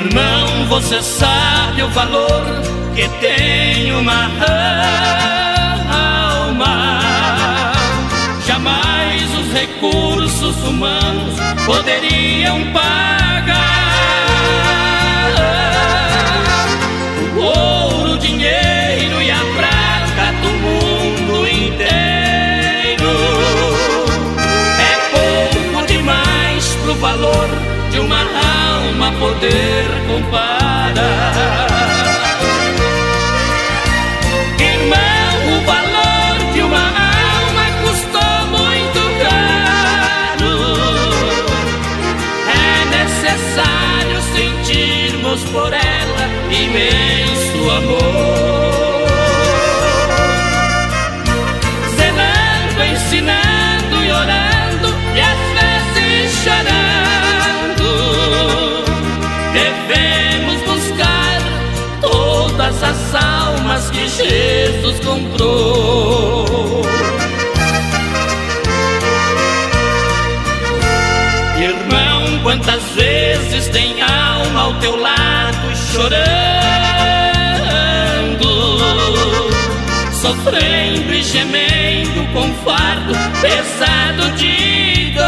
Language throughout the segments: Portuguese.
Irmão, você sabe o valor que tem uma alma? Jamais os recursos humanos poderiam pagar. O ouro, o dinheiro e a prata do mundo inteiro é pouco demais pro valor de uma alma poder comparar. Irmão, o valor de uma alma custou muito caro. É necessário sentirmos por ela imenso amor, zelando, ensinando e orando, e às vezes chorando. Devemos buscar todas as almas que Jesus comprou. Irmão, quantas vezes tem alma ao teu lado chorando, sofrendo e gemendo com fardo pesado de dor.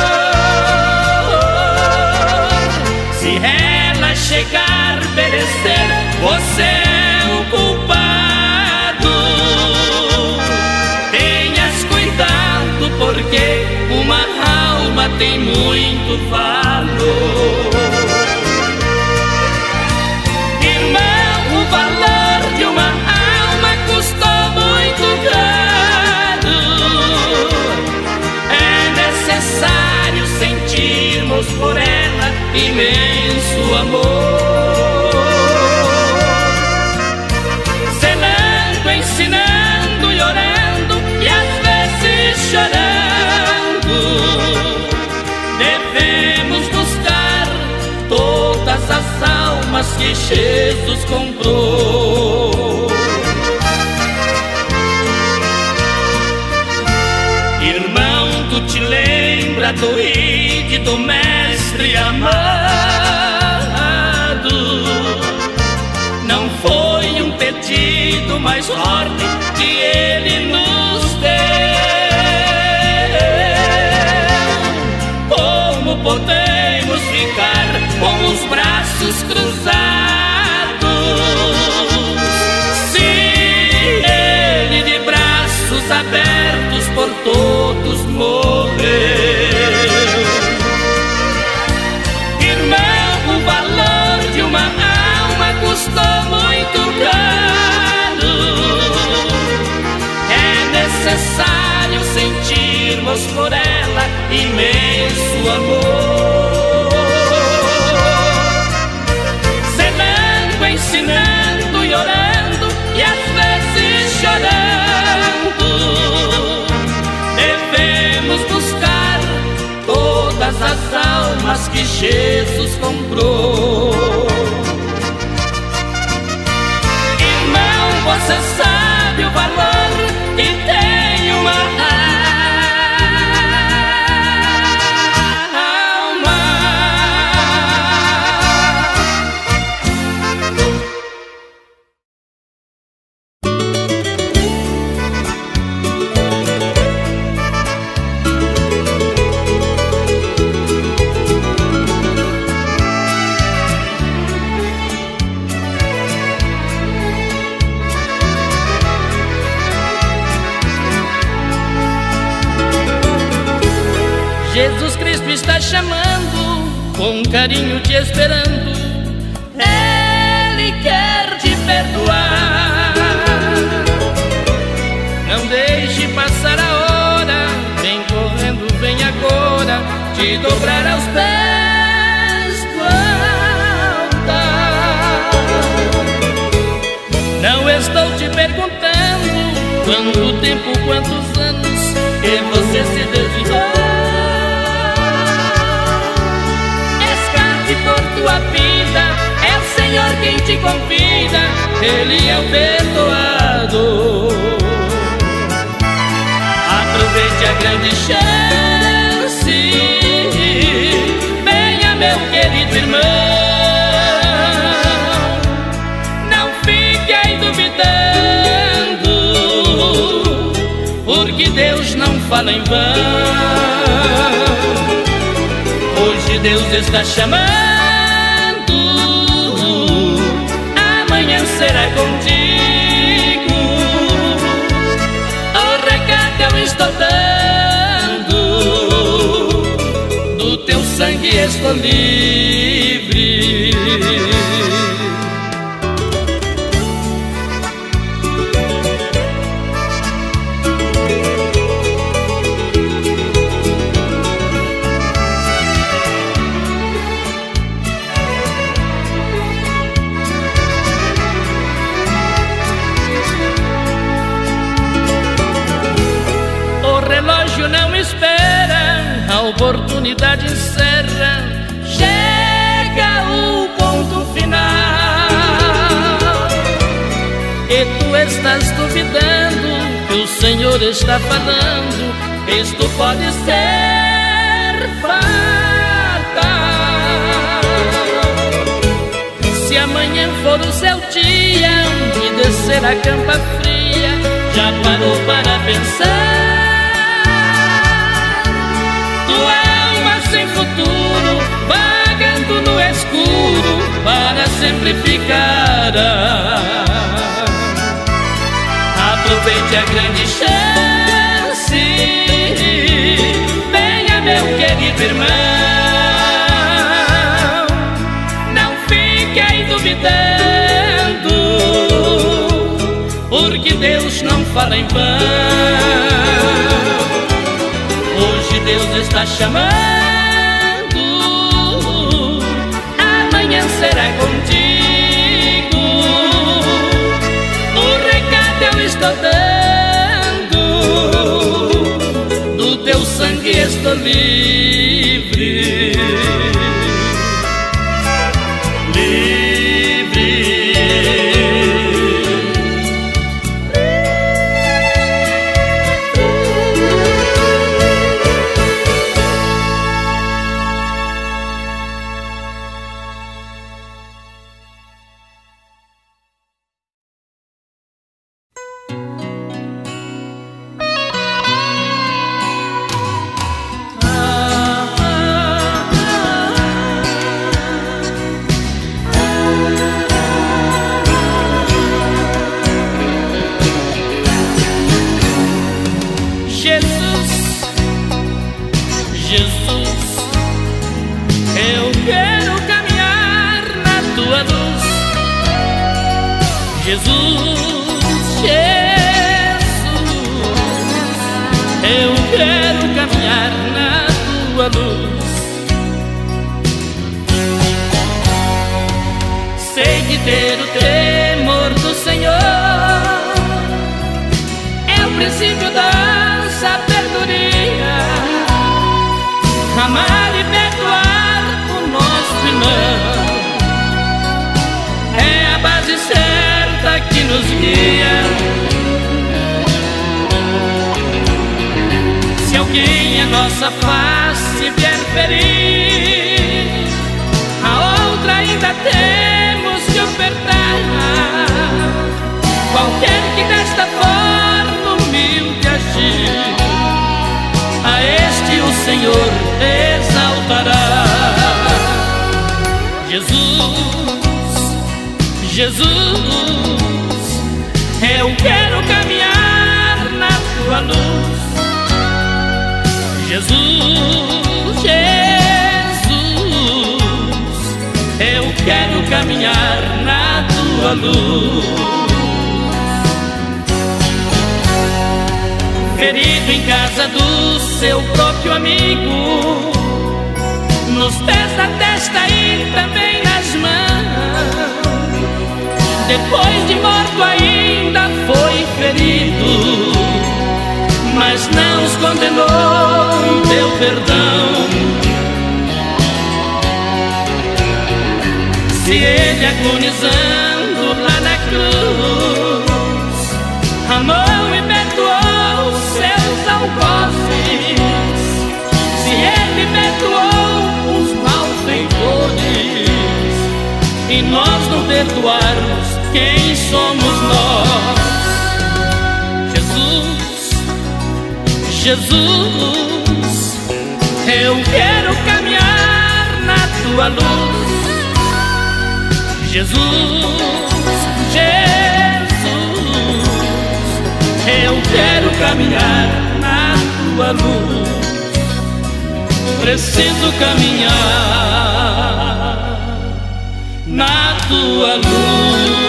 Se ela chegar a perecer, você é o culpado. Tenhas cuidado, porque uma alma tem muito valor. Irmão, o valor de uma alma custou muito caro. É necessário sentirmos por ela imenso amor, zelando, ensinando e orando, e às vezes chorando. Devemos buscar todas as almas que Jesus comprou. Irmão, tu te lembra do ID do Mestre amado? Não foi um pedido, mas ordem que ele nos deu. Como podemos ficar com os braços cruzados, se ele de braços abertos por todos morreu? Irmão, o valor de uma alma custou muito caro. É necessário sentirmos por ela imenso amor, zelando, ensinando e orando, e às vezes chorando. Devemos buscar todas as almas que Jesus comprou. Irmão, você sabe o valor que tem uma alma? Jesus Cristo está chamando, com carinho te esperando. Ele quer te perdoar. Não deixe passar a hora, vem correndo, vem agora, te dobrar aos pés do altar. Não estou te perguntando quanto tempo, quantos anos que você se desviou. Por tua vida, é o Senhor quem te convida, Ele é o perdoador. Aproveite a grande chance, venha meu querido irmão. fala em vão. Hoje Deus está chamando, amanhã será contigo. O recado eu estou dando, do teu sangue estou livre. Não espera, a oportunidade encerra, chega o ponto final. E tu estás duvidando que o Senhor está falando, isto pode ser fatal. Se amanhã for o seu dia e descer a campa fria, já parou para pensar? Sem futuro, vagando no escuro, para sempre ficará. Aproveite a grande chance, venha meu querido irmão, não fique aí duvidando, porque Deus não fala em vão. Hoje Deus está chamando, será contigo. O recado eu estou dando, do teu sangue estou livre. Livre. nossa face vier ferir, a outra ainda temos que ofertar. Qualquer que desta forma humilde agir, a este o Senhor exaltará. Jesus, Jesus, eu quero caminhar na tua luz. Jesus, Jesus, eu quero caminhar na tua luz. Ferido em casa do seu próprio amigo, nos pés, na testa e também nas mãos, depois de morto ainda foi ferido, mas não os condenou em teu perdão. Se ele agonizando lá na cruz amou e perdoou seus algozes, se ele perdoou os malfeitores, e nós não perdoarmos, quem somos nós? Jesus, Jesus, eu quero caminhar na tua luz. Jesus, Jesus, eu quero caminhar na tua luz. Preciso caminhar na tua luz.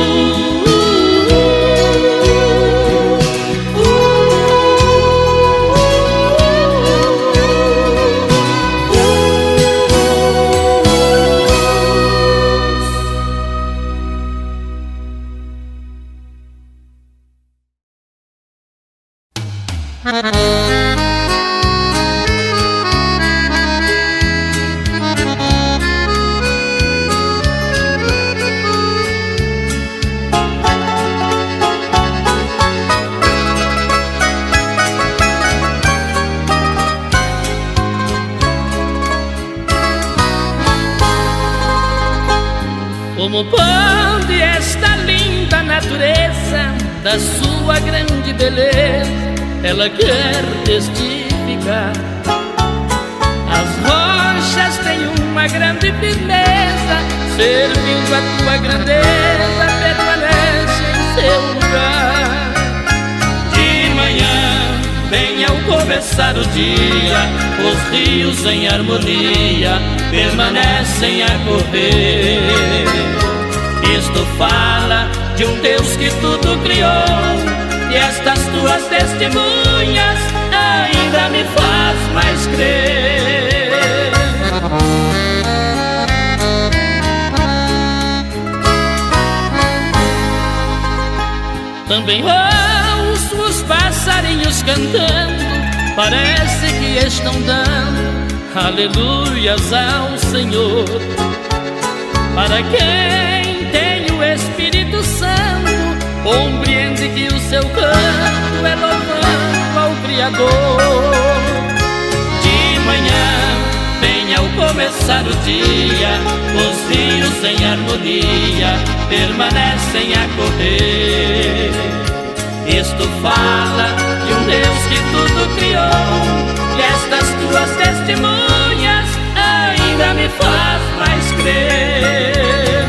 Como pode esta linda natureza da sua grande beleza, ela quer testificar. As rochas têm uma grande firmeza, servindo a tua grandeza, permanece em seu lugar. De manhã, bem ao começar o dia, os rios em harmonia permanecem a correr. Isto fala de um Deus que tudo criou, e estas tuas testemunhas ainda me faz mais crer. Também ouço os passarinhos cantando, parece que estão dando aleluias ao Senhor. Para quem tem o Espírito Santo, compreende que o seu canto é louvando ao Criador. De manhã, bem ao começar o dia, os rios em harmonia permanecem a correr. Isto fala de um Deus que tudo criou, e estas tuas testemunhas ainda me faz mais crer.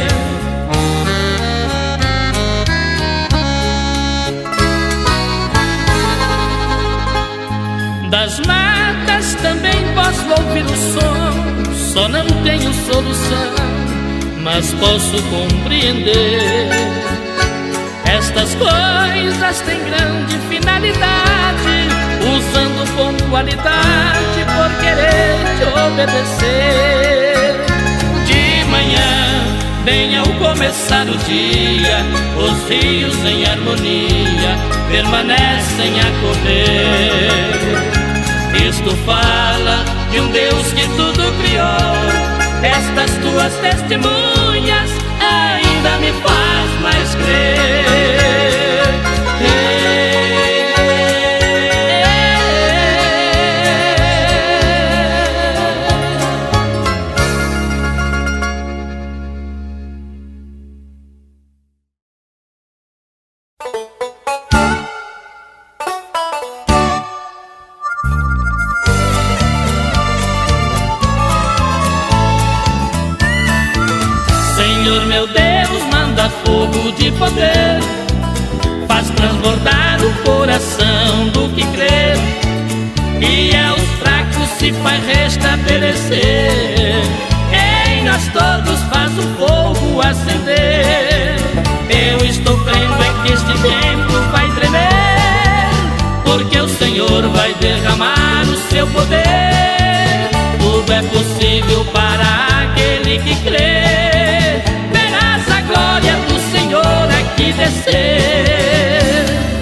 Das matas também posso ouvir o som, só não tenho solução, mas posso compreender. Estas coisas têm grande finalidade, usando pontualidade por querer te obedecer. De manhã, bem ao começar o dia, os rios em harmonia permanecem a correr. Isto fala de um Deus que tudo criou, estas tuas testemunhas ainda me faz mais crer. Senhor meu Deus, manda fogo de poder, faz transbordar o coração do que crê, e aos fracos se faz restabelecer. Em nós todos faz o fogo acender. Eu estou crendo é que este tempo vai tremer, porque o Senhor vai derramar o seu poder. Tudo é possível para aquele que crê. Glória do Senhor aqui descer.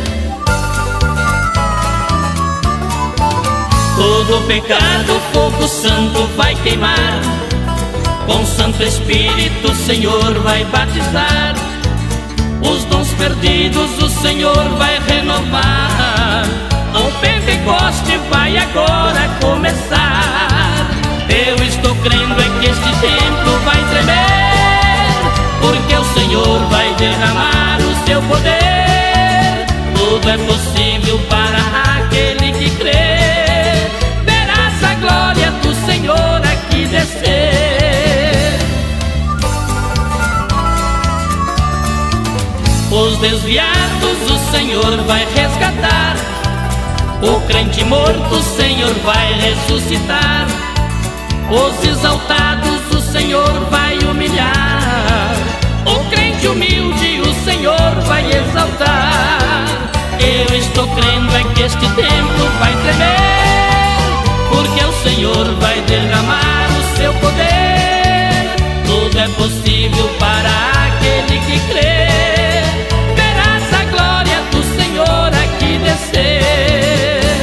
Todo pecado, fogo santo vai queimar, com Santo Espírito o Senhor vai batizar. Os dons perdidos o Senhor vai renovar. O Pentecoste vai agora começar. Eu estou crendo é que este templo vai tremer, porque o Senhor vai derramar o seu poder. Tudo é possível para aquele que crê. Os desviados o Senhor vai resgatar, o crente morto o Senhor vai ressuscitar, os exaltados o Senhor vai humilhar, o crente humilde o Senhor vai exaltar. Eu estou crendo é que este templo vai tremer, porque o Senhor vai derramar o seu poder. Tudo é possível para aquele que crê. Verás a glória do Senhor aqui descer.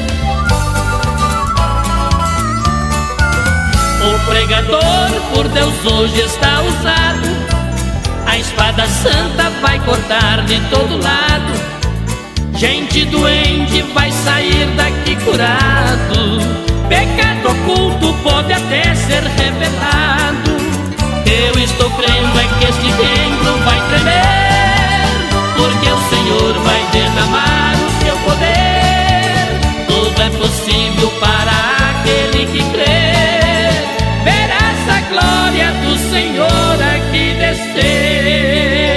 O pregador por Deus hoje está usado, a espada santa vai cortar de todo lado. Gente doente vai sair daqui curado, pecado oculto pode até ser revelado. Eu estou crendo é que este templo vai tremer, porque o Senhor vai derramar o seu poder. Tudo é possível para aquele que crê. Verás a glória do Senhor aqui descer.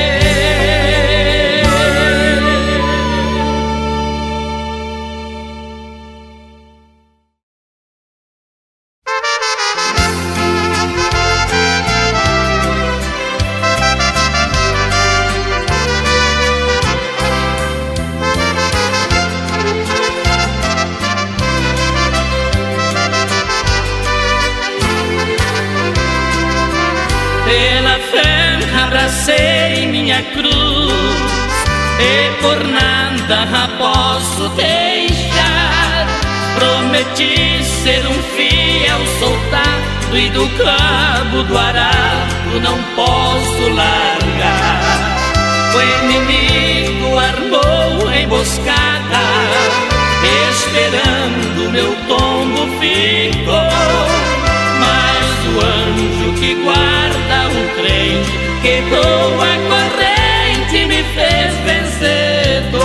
Abracei minha cruz e por nada posso deixar. Prometi ser um fiel soldado e do cabo do arado não posso largar. O inimigo armou emboscada, esperando meu tombo ficou. Mas o anjo que guarda o crente quebrou a corrente e me fez vencedor.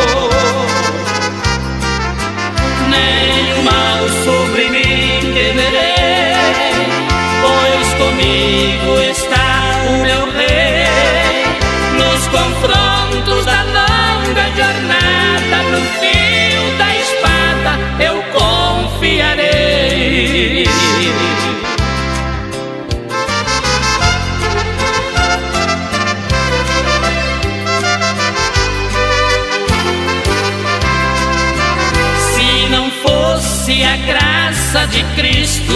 Nem mal sobre mim temerei, pois comigo está o meu rei. Nos confrontos da longa jornada, no fio da espada eu confiarei. Se a graça de Cristo,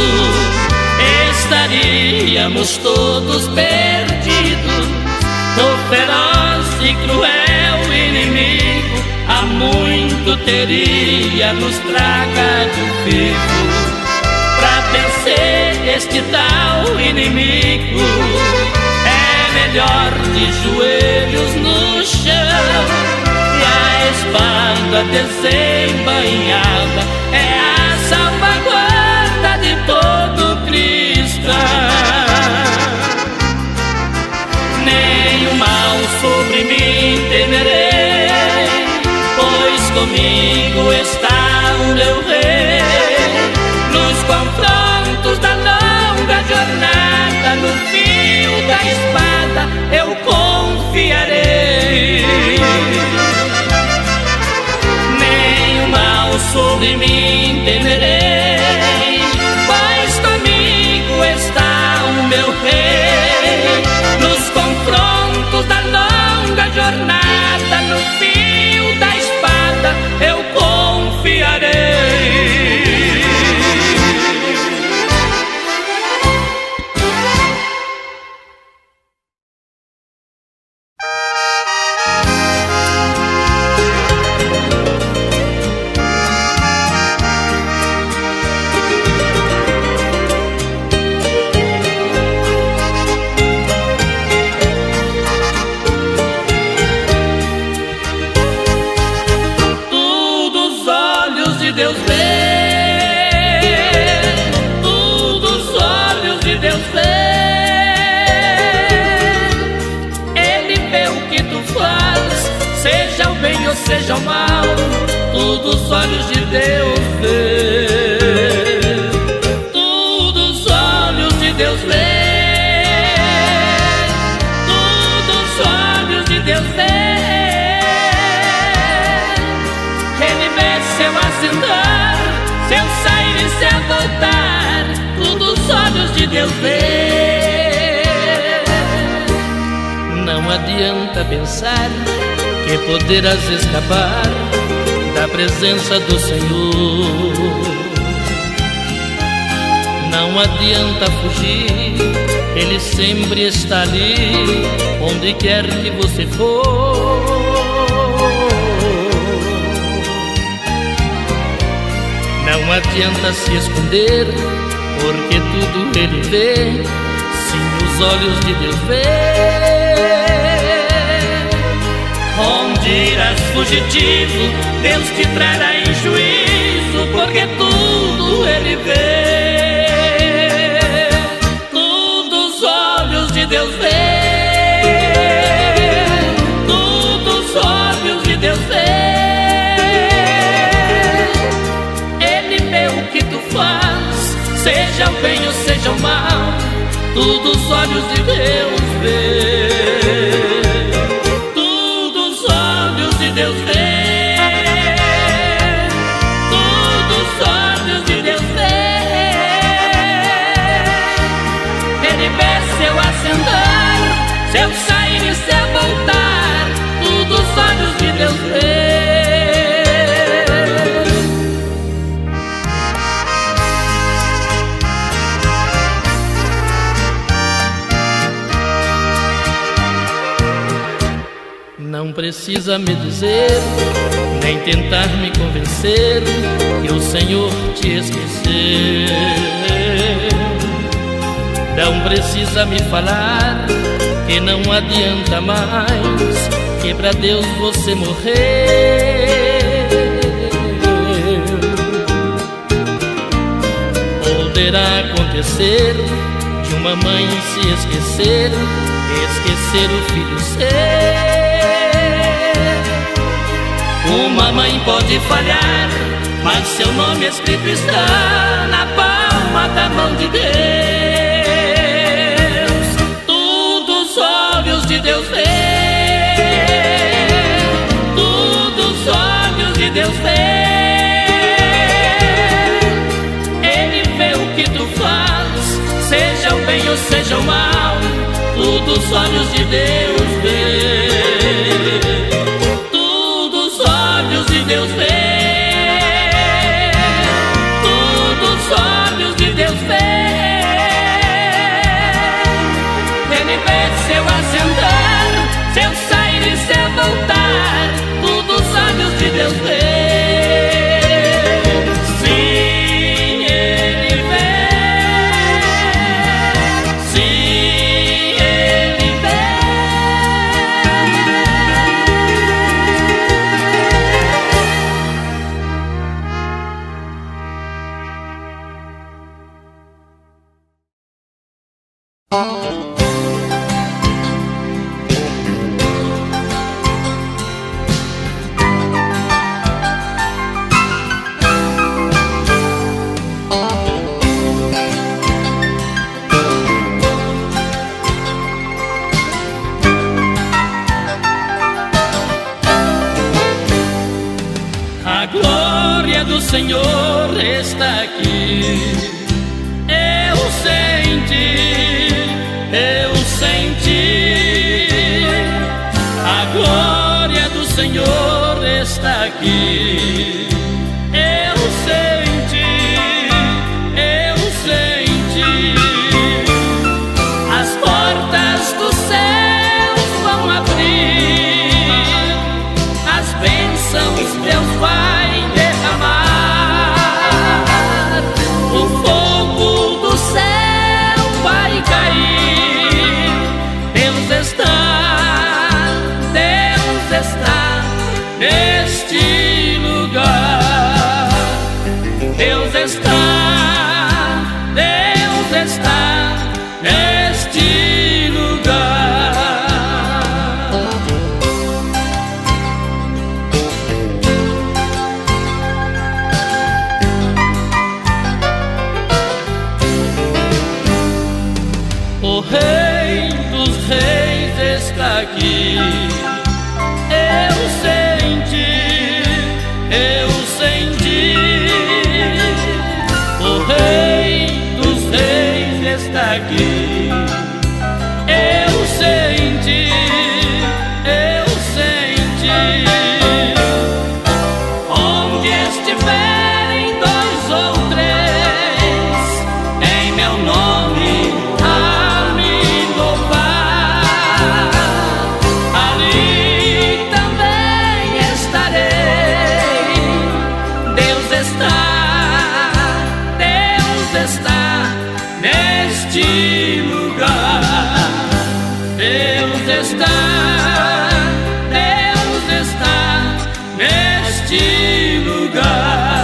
estaríamos todos perdidos. O feroz e cruel inimigo há muito teria nos tragado vivo. Pra vencer este tal inimigo é melhor de joelhos no chão, e a espada desembainhada é a salvaguarda de todo cristão. Nenhum mal sobre mim temerei, pois comigo está o meu rei. Nos confrontos da longa jornada, no fio da espada eu confiarei. Nenhum mal sobre mim temerei, pois comigo está o meu rei. Nos confrontos da longa jornada, no fio da espada eu confiarei. Deus vê, tudo os olhos de Deus vê. Ele vê o que tu faz, seja o bem ou seja o mal, tudo os olhos de Deus vê. Tudo os olhos de Deus vê, tudo os olhos de Deus vê. Deus ver. Não adianta pensar que poderás escapar da presença do Senhor. Não adianta fugir, Ele sempre está ali, onde quer que você for. Não adianta se esconder, porque tudo Ele vê, sim, os olhos de Deus vê. Onde irás fugitivo, Deus te trará em juízo, porque tudo Ele vê. Deus vê, tudo os olhos de Deus vê. Ele vê o que tu faz, seja o bem ou seja o mal, tudo os olhos de Deus vê. Tudo os olhos de Deus vê, tudo os olhos de Deus vê. Ele vê seu ascendar, seu sair e seu voltar, tudo os olhos de Deus vê. Não precisa me dizer, nem tentar me convencer que o Senhor te esqueceu. Não precisa me falar que não adianta mais, que pra Deus você morreu. Poderá acontecer de uma mãe se esquecer, esquecer o filho seu. Uma mãe pode falhar, mas seu nome escrito está na palma da mão de Deus. De Deus vê, tudo os olhos de Deus vê. Ele vê o que tu faz, seja o bem ou seja o mal, tudo os olhos de Deus vê. Tudo os olhos de Deus vê, tudo os olhos de Deus vê. Ele vê seu ascendar, seu sair e seu voltar, tudo os olhos de Deus vê. Sim, Ele vê. Sim, Ele vê. A glória do Senhor está aqui. Eu senti, eu senti. A glória do Senhor está aqui. Eu senti, eu senti. As portas do céu vão abrir, as bênçãos Deus vai derramar, o fogo do céu vai cair. Deus está neste lugar. Deus está neste lugar. O Rei dos Reis está aqui. Eu senti, eu senti. O Rei dos Reis está aqui. Eu senti, eu senti. Onde estiverem dois ou três em meu nome a me louvar, ali também estarei. Deus está neste lugar. Deus está neste lugar.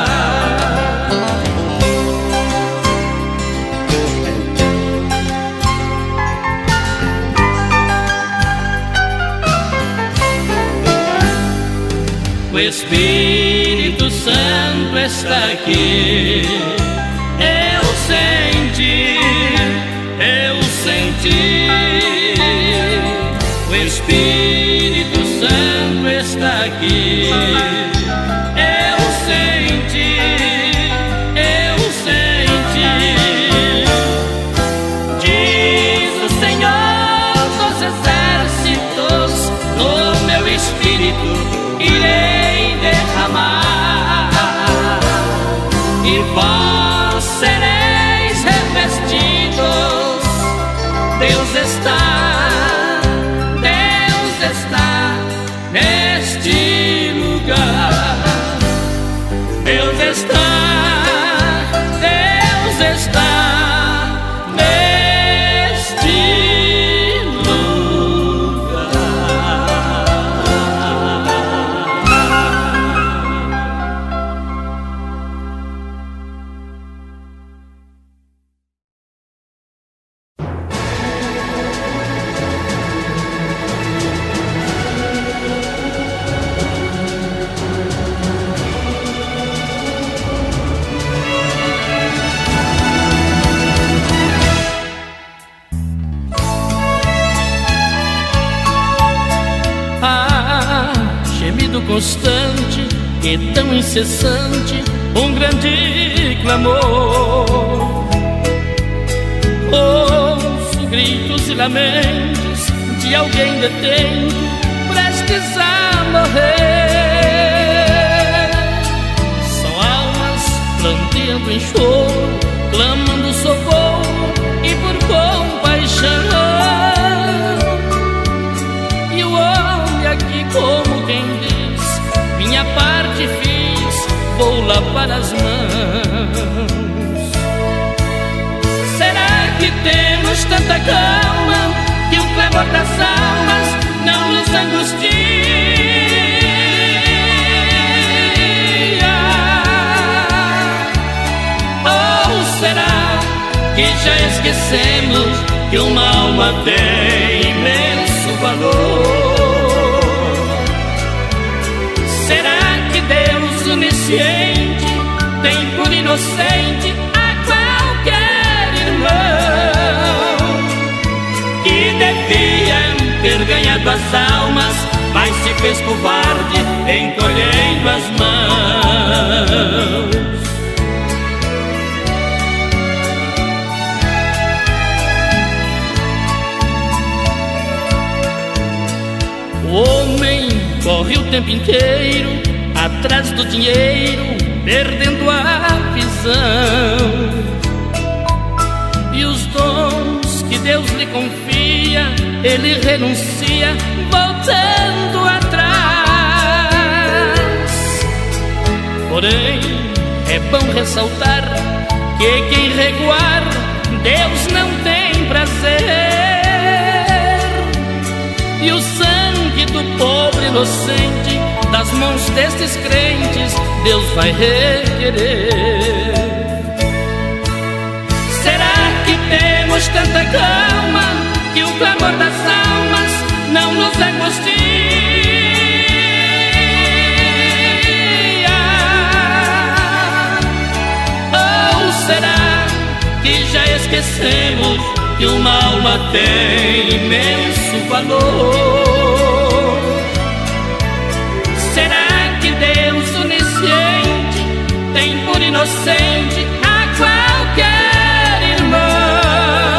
O Espírito Santo está aqui. Eu senti, eu senti. O Espírito Santo está aqui. Eu senti, eu senti. Diz o Senhor dos Exércitos: no meu Espírito irei derramar, e vós sereis revestidos. Deus está neste lugar. Deus está neste lugar. Gemido constante e tão incessante, um grande clamor. Ouço gritos e lamentos de alguém detento, prestes a morrer. São almas planteando em choro, clamando socorro e por compaixão. E o homem aqui, como quem diz: minha parte fiz, vou lavar as mãos. Será que temos tanta calma que o clamor das almas não nos angustia? Ou será que já esquecemos que uma alma tem imenso valor? Será que Deus onisciente tem por inocente a qualquer irmão que devia ter ganhado as almas, mas se fez covarde encolhendo as mãos? O homem corre o tempo inteiro atrás do dinheiro, perdendo a visão. E os dons que Deus lhe confia, ele renuncia, voltando atrás. Porém, é bom ressaltar que quem recuar, Deus não tem prazer. E o sangue do pobre inocente das mãos destes crentes, Deus vai requerer. Será que temos tanta calma que o clamor das almas não nos angustia? Ou será que já esquecemos que uma alma tem imenso valor? Será que Deus onisciente tem por inocente a qualquer irmão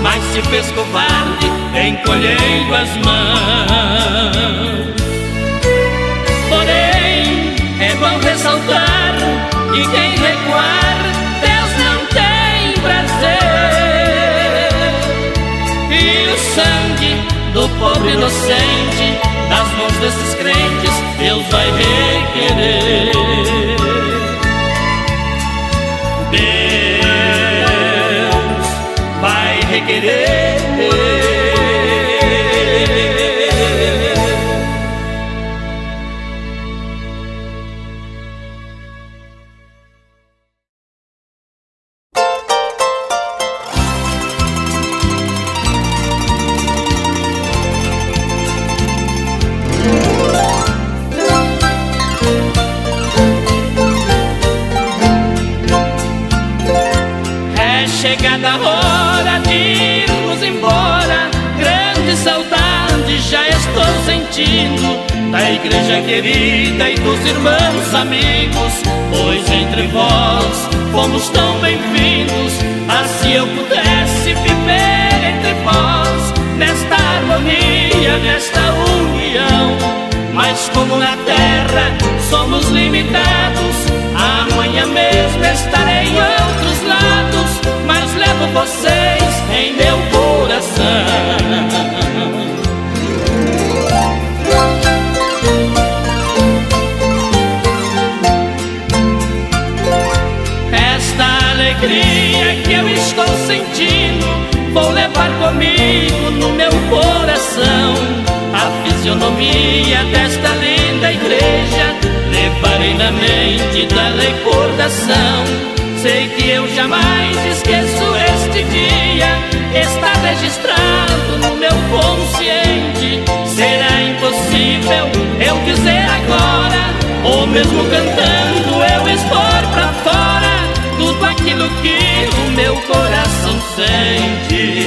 mas se fez covarde encolhendo as mãos. Porém, é bom ressaltar que quem recuar, Deus não tem prazer. E o sangue do pobre inocente, das mãos desses crentes, Deus vai requerer. Deus vai requerer. Chegada a hora de irmos embora, grande saudade já estou sentindo da igreja querida e dos irmãos amigos, pois entre vós fomos tão bem-vindos. Assim eu pudesse viver entre vós, nesta harmonia, nesta união. Mas como na terra somos limitados, amanhã mesmo estarei em outros lados, mas levo vocês em meu coração. Esta alegria que eu estou sentindo, vou levar comigo no meu coração. A fisionomia desta linda igreja levarei na mente da recordação. Sei que eu jamais esqueço este dia, está registrado no meu consciente. Será impossível eu dizer agora, ou mesmo cantando eu expor pra fora tudo aquilo que o meu coração sente.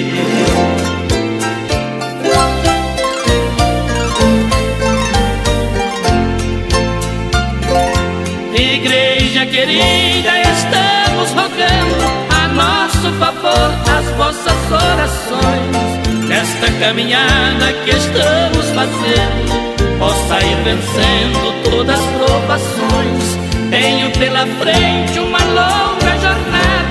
Igreja querida, estamos rogando a nosso favor as vossas orações. Nesta caminhada que estamos fazendo, possa ir vencendo todas as provações. Tenho pela frente uma longa jornada,